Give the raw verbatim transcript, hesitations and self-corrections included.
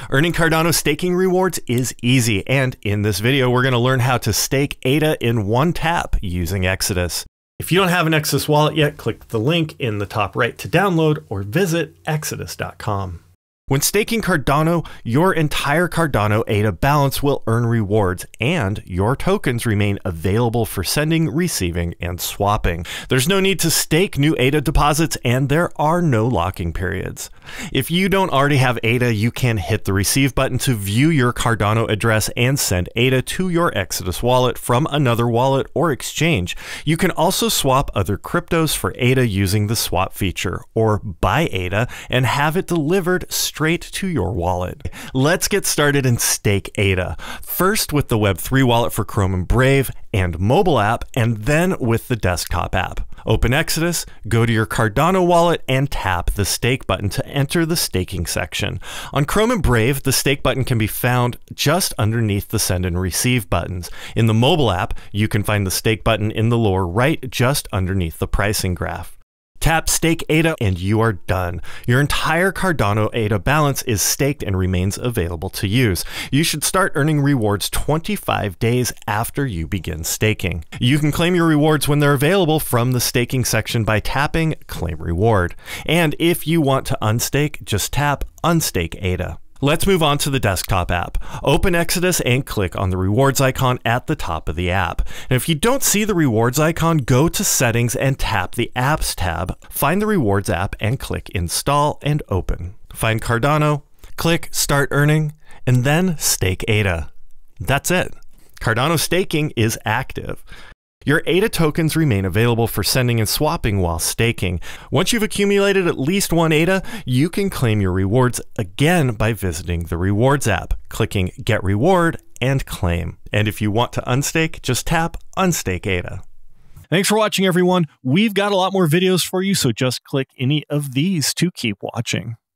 Earning Cardano staking rewards is easy, and in this video, we're going to learn how to stake A D A in one tap using Exodus. If you don't have an Exodus wallet yet, click the link in the top right to download or visit exodus dot com. When staking Cardano, your entire Cardano A D A balance will earn rewards, and your tokens remain available for sending, receiving, and swapping. There's no need to stake new A D A deposits, and there are no locking periods. If you don't already have A D A, you can hit the receive button to view your Cardano address and send A D A to your Exodus wallet from another wallet or exchange. You can also swap other cryptos for A D A using the swap feature, or buy A D A and have it delivered straight straight to your wallet. Let's get started and stake A D A. First with the Web three wallet for Chrome and Brave and mobile app, and then with the desktop app. Open Exodus, go to your Cardano wallet, and tap the stake button to enter the staking section. On Chrome and Brave, the stake button can be found just underneath the send and receive buttons. In the mobile app, you can find the stake button in the lower right, just underneath the pricing graph. Tap Stake A D A and you are done. Your entire Cardano A D A balance is staked and remains available to use. You should start earning rewards twenty-five days after you begin staking. You can claim your rewards when they're available from the staking section by tapping Claim Reward. And if you want to unstake, just tap Unstake A D A. Let's move on to the desktop app. Open Exodus and click on the rewards icon at the top of the app. And if you don't see the rewards icon, go to settings and tap the apps tab. Find the rewards app and click install and open. Find Cardano, click start earning, and then stake A D A. That's it. Cardano staking is active. Your A D A tokens remain available for sending and swapping while staking. Once you've accumulated at least one A D A, you can claim your rewards again by visiting the rewards app, clicking Get Reward and Claim. And if you want to unstake, just tap Unstake A D A. Thanks for watching, everyone. We've got a lot more videos for you, so just click any of these to keep watching.